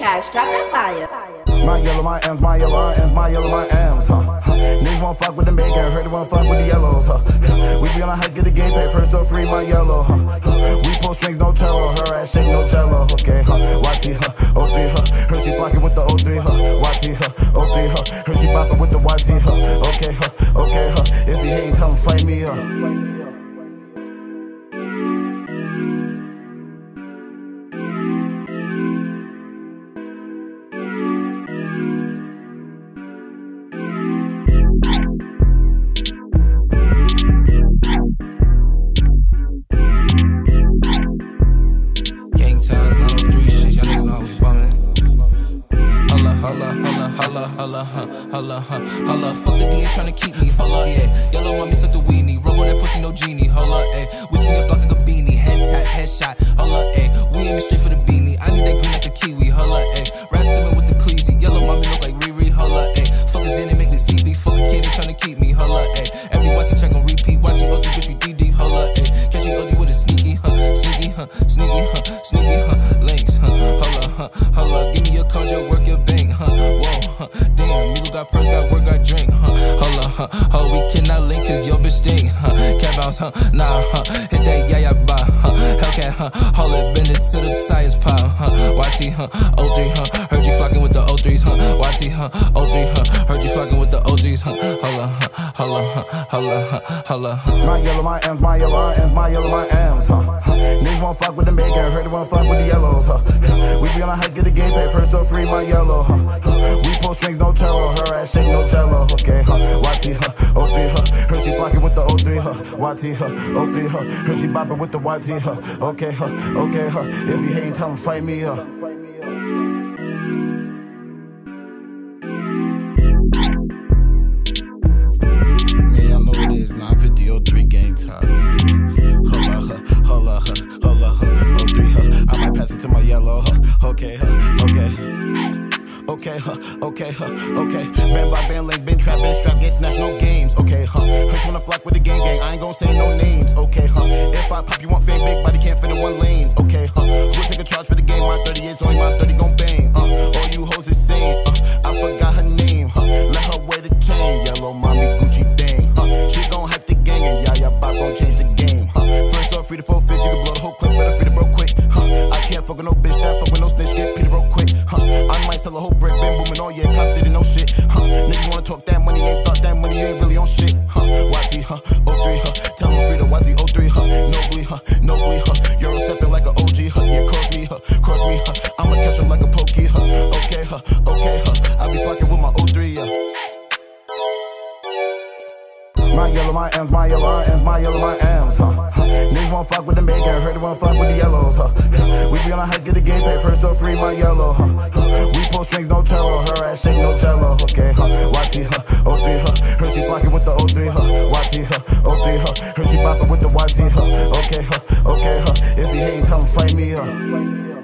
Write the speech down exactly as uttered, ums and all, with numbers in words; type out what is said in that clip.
Cash, drop that fire. My yellow, my M's, my yellow, my M's, my yellow, my M's, huh? huh. Niggas won't fuck with the Megan, heard they won't fuck with the yellows, huh? We be on the heights, get the game paid, first so free, my yellow, huh? huh. We pull strings, no cello, her ass shake, no jello, okay, huh? Y T, huh? O three, huh? Her she flocking with the O three, huh? Y T, huh? O three, huh? Her she bopping with the Y T, huh? Okay, huh? Okay, huh? If he hating, tell him fight me, huh? Holla, holla, huh, holla, huh, holla. Fuck the D A tryna keep me, holla, yeah. Yellow mommy suck the weenie, rub on that pussy, no genie, holla, ayy. Wish me a block like a beanie, head tap, headshot, holla, ayy. We aiming straight for the beanie, I need that green like a kiwi, holla, ayy. Rat seven with the cleasy, yellow mommy look like Riri, holla, ayy. Fuck is in it, make me C B, fuck a kid, they tryna keep me, holla, ayy. Every watch it check on repeat, watch it, O D, bitch, we D deep, holla, ayy. Catch me O D with a sneaky, huh, sneaky, huh, sneaky, huh, sneaky, huh, links, huh, holla, huh, holla. Give me your card, your work, your bank, huh, whoa. Huh. Damn, Migo got purse, got work, got drink, huh? Hold up, huh? Oh, we cannot link cause your bitch stink, huh? Cat bounce, huh? Nah, huh? Hit that yeah, yeah, bye, huh? Hellcat, huh? Hold it, bend it to the tires pop, huh? Y T, huh? O three, huh? Heard you flocking with the O threes, huh? Y T, huh? O three, huh? Heard you flocking with the O Gs, huh? Hold up, huh? Hold up, huh? Hold up, huh? Hold up, huh? My yellow, my M's, my yellow, my M's, my yellow, my M's, huh? huh. Niggas won't fuck with the Megan, heard they won't fuck with the yellows, huh? We be on the heights, get the game paid, first so free, my yellow, huh? huh. We pull strings, no cello, her ass shake, no jello, okay, huh? Y T, huh? O three, huh? Her she flocking with the O three, huh? Y T, huh? O three, huh? Her she bopping with the Y T, huh? Okay, huh? Okay, huh? If you hating, tell him fight me, huh? Man, y'all know it is nine fifty oh three gang ties. Holla, huh? Holla, huh? Holla, huh? O three, huh? I might pass it to my yellow, huh? Okay, huh? Okay. Okay, huh, okay, huh, okay. Band by band lanes, been trapped, been strapped, get snatched, no games. Okay, huh. Hirsch wanna flock with the gang gang, I ain't gon' say no names. Okay, huh. If I pop, you want fame, big body can't fit in one lane. Okay, huh. We'll take a charge for the game, my thirty-eight's only my thirty gon' bang. Uh, all you hoes insane, uh, I forgot her name, huh. Let her wear the chain, yellow mommy Gucci dang, huh. She gon' hype the gang and yeah, yeah, bop gon' change the game, huh. First off, free to four fit, you can blow the whole clip, better free to bro quick, huh. I can't fuck with no bitch, that fuck with no snitch, get Peter real quick, huh. I might sell a whole brick, been booming all year, cops didn't know shit, huh. Niggas wanna talk that money, ain't thought that money ain't really on shit, huh. Y T, huh, O three, huh, tell me free to Y T, O three, huh, nobly, huh, nobly, huh, Euro stepping like a O G, huh, yeah, cross me, huh, cross me, huh, I'ma catch him like a pokey, huh, okay, huh, okay, huh, I be fucking with my O three, yeah. My yellow, my M's, my yellow, my M's, my yellow, my M's, huh? huh. Niggas won't fuck with the Megan, heard they won't fuck with the yellows, huh? We be on the heights, get the game paid, first so free, my yellow, huh? huh. We pull strings, no cello, her ass shake, no jello, okay, huh? Y T, huh? O three, huh? Her she flocking with the O three, huh? Y T, huh? O three, huh? Her she bopping with the Y T, huh? Okay, huh? Okay, huh? If he hating, tell him fight me, huh?